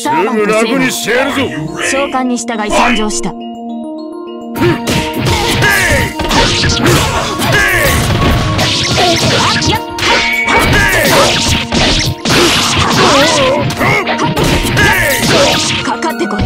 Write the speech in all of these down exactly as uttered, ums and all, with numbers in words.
サーバント楽にしてやるぞ。 召喚に従い参上した。かかってこい。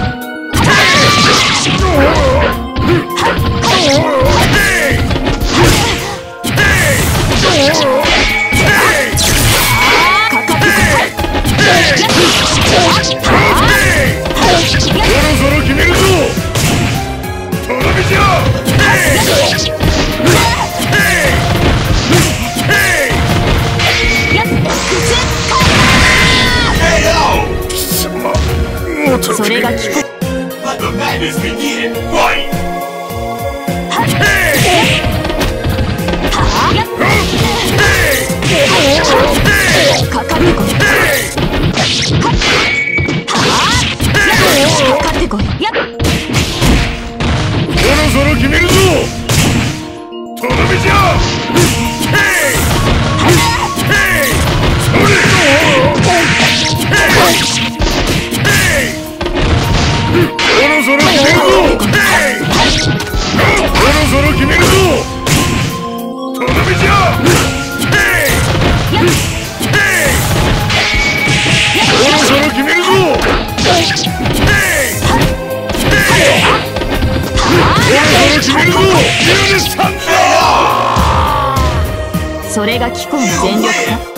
それが効く。かかってこい。かかってこい。 そろそろ決めるぞ。とどめじゃ。そろそろ決めるぞ。そろそろ決めるぞ。とどめじゃ。そろそろ決めるぞ。 それが機構の全力か。